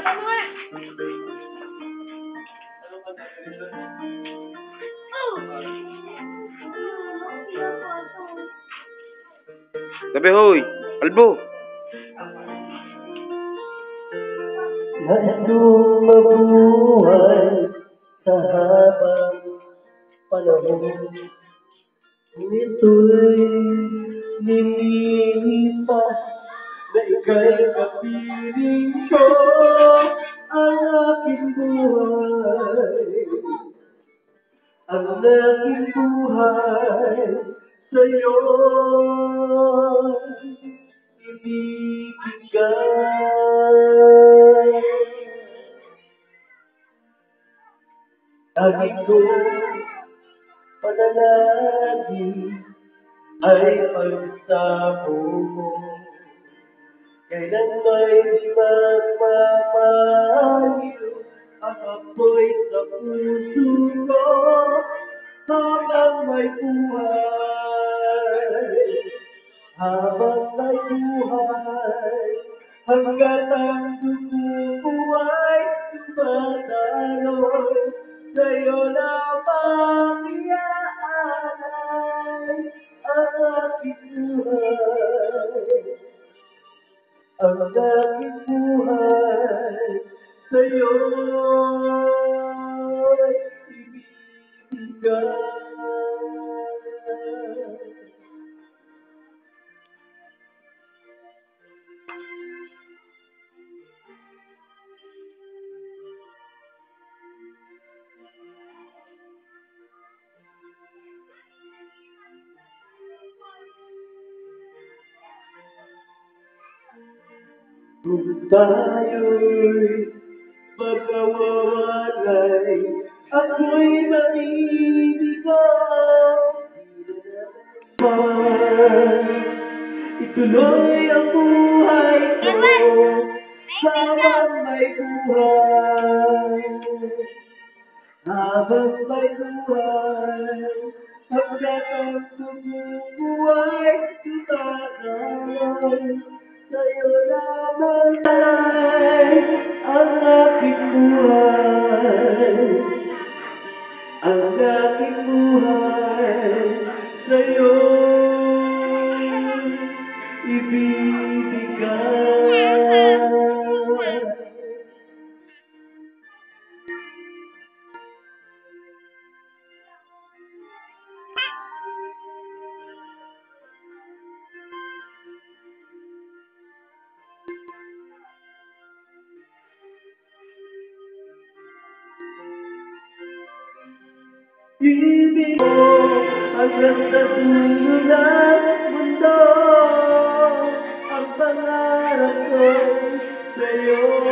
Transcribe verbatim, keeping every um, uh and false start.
Sabi, hoy! Albo! Nais kong mabuhay sa habang panahon. Ito'y nililipas na ika'y kapiling ko. Ang aking buhay, ang aking buhay sa'yo'y ibibigay. Ang iyong panalangin ay pagsamo mo. Kailan may di magpapayo ang apoy sa puso ko habang may buhay, habang may buhay, hanggat ang dugo ay tumataloy, sa'yo lamang iaalay ang aking buhay, ang aking buhay sa'yo'y ibibigay. Kung tayo'y magkawalay, ako'y manindigan. Ituloy ang buhay ko habang may buhay, habang may buhay, hanggat ang tumubuhay, tumataloy, sa'yo lamang ay ang aking buhay, ang aking buhay sa'yo ibibigay. Ibig mo hanggang sa dulo ng mundo, ang pangarap ko'y sa'yo.